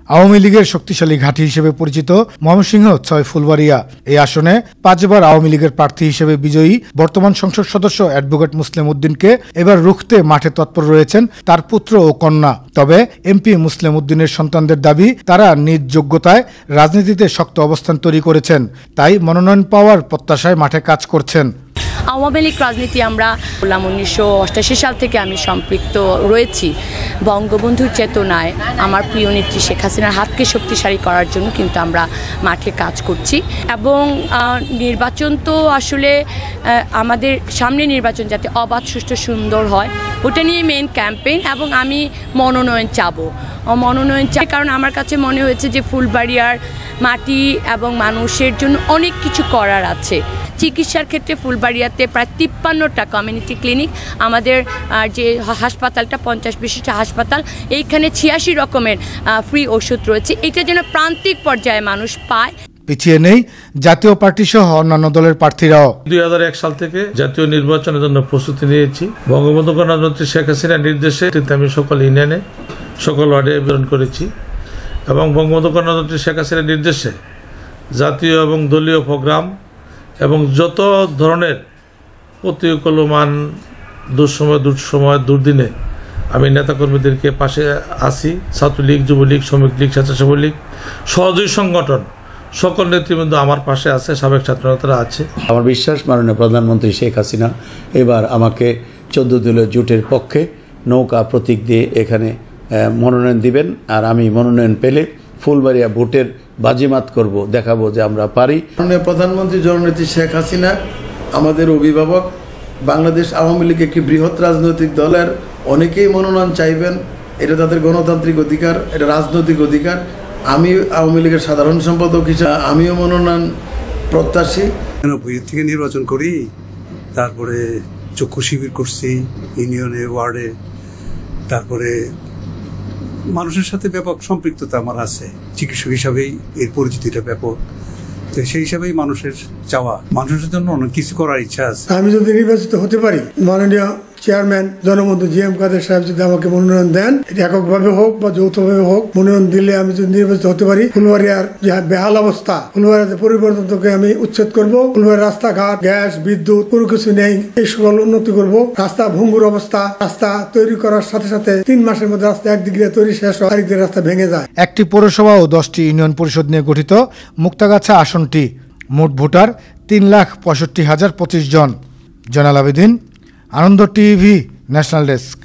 আওয়ামী লীগের শক্তিশালী ঘাঁটি হিসেবে পরিচিত ময়মনসিংহ ৬ ফুলবাড়িয়া এই আসনে ৫ বার আওয়ামী লীগের প্রার্থী হিসেবে বিজয়ী বর্তমান সংসদ সদস্য অ্যাডভোকেট মুসলিম উদ্দিনকে এবার রুখতে মাঠে তৎপর রয়েছেন তার পুত্র ও কন্যা। তবে এমপি মুসলিম উদ্দিনের সন্তানদের দাবি তারা নিজ যোগ্যতায় রাজনীতিতে শক্ত অবস্থান তৈরি করেছেন, তাই মনোনয়ন পাওয়ার প্রত্যাশায় মাঠে কাজ করছেন। আওয়ামী লীগ রাজনীতি আমরা 1988 সাল থেকে আমি সম্পৃক্ত রয়েছি। বঙ্গবন্ধুর চেতনায় আমার প্রিয় নেত্রী শেখ হাসিনার হাতকে শক্তিশালী করার জন্য কিন্তু আমরা মাঠে কাজ করছি এবং নির্বাচন তো আসলে আমাদের সামনে নির্বাচন যাতে অবাধ সুষ্ঠু সুন্দর হয় ওটা নিয়ে মেইন ক্যাম্পেইন এবং আমি মনোনয়ন চাবো কারণ আমার কাছে মনে হয়েছে যে ফুলবাড়িয়ার মাটি এবং মানুষের জন্য অনেক কিছু করার আছে। চিকিৎসার ক্ষেত্রে ফুলবাড়িয়াতে প্রায় 53টা কমিউনিটি ক্লিনিক, আমাদের যে হাসপাতালটা 50 বিশিষ্ট হাসপাতাল, এইখানে 86 রকমের ফ্রি ওষুধ রয়েছে। এটা যেন প্রান্তিক পর্যায়ে মানুষ পায়। পিছিয়ে নেই জাতীয় পার্টি সহ অন্যান্য দলের প্রার্থীরাও। 2001 সাল থেকে জাতীয় নির্বাচনের জন্য প্রস্তুতি নিয়েছি। বঙ্গবন্ধু কন্যানেত্রী শেখ হাসিনার নির্দেশে আমি সকল ইউনিয়নে সকল ওয়ার্ডে বিতরণ করেছি এবং বঙ্গবন্ধু কন্যানেত্রী শেখ হাসিনার নির্দেশে জাতীয় এবং দলীয় প্রোগ্রাম এবং যত ধরনের প্রতিকূলমান দুঃসময় দুর্দিনে আমি নেতাকর্মীদেরকে পাশে আছি। ছাত্রলীগ, যুবলীগ, শ্রমিক লীগ, স্বেচ্ছাসেবক লীগ, সহযোগী সংগঠন সকল নেতৃবৃন্দ আমার পাশে আছে, সাবেক ছাত্রনেতারা আছে। আমার বিশ্বাস মাননীয় প্রধানমন্ত্রী শেখ হাসিনা এবার আমাকে 14 দলীয় জোটের পক্ষে নৌকা প্রতীক দিয়ে এখানে মনোনয়ন দিবেন, আর আমি মনোনয়ন পেলে ফুলবাড়িয়া ভোটের বাজিমাত করব, দেখাবো যে আমরা পারি। মাননীয় প্রধানমন্ত্রী জননেত্রী শেখ হাসিনা আমাদের অভিভাবক। বাংলাদেশ আওয়ামী লীগ একটি বৃহৎ রাজনৈতিক দলের অনেকেই মনোনয়ন চাইবেন, এটা তাদের গণতান্ত্রিক অধিকার, এটা রাজনৈতিক অধিকার। আমি আওয়ামী লীগের সাধারণ সম্পাদক হিসেবে আমিও মনোনয়ন প্রত্যাশী। বই থেকে নির্বাচন করি, তারপরে চক্ষু শিবির করছি ইউনিয়নে, ওয়ার্ডে, তারপরে মানুষের সাথে ব্যাপক সম্পৃক্ততা আমার আছে। চিকিৎসক হিসাবেই এর পরিচিতিটা ব্যাপক, তো সেই হিসাবেই মানুষের চাওয়া, মানুষের জন্য অনেক কিছু করার ইচ্ছা আছে। আমি যদি নির্বাচিত হতে পারি, মাননীয় চেয়ারম্যান জনবন্ধু জিএম কাদের সাহেব যদি আমাকে মনোনয়ন দেন, এটা এককভাবে হোক বা যৌথভাবে হোক, মনোনয়ন দিলে আমি যদি নির্বাচিত হতে পারি, ফুলবাড়িয়ার যে বেহাল অবস্থা, ফুলবাড়িয়াতে পরিবর্তনকে আমি উচ্ছেদ করব। ফুলবাড়িয়ার রাস্তাঘাট, গ্যাস, বিদ্যুৎ কোনো কিছু নেই, এই সকল উন্নতি করব। রাস্তা ভঙ্গুর অবস্থা, রাস্তা তৈরি করার সাথে সাথে 3 মাসের মধ্যে রাস্তা একদিকে তৈরি শেষ হয়, আরেকদিকে রাস্তা ভেঙে যায়। একটি পৌরসভা ও 10টি ইউনিয়ন পরিষদ নিয়ে গঠিত মুক্তাগাছা আসনটি। মোট ভোটার 3,65,025 জন। Zainal Abedin, Ananda TV, national desk.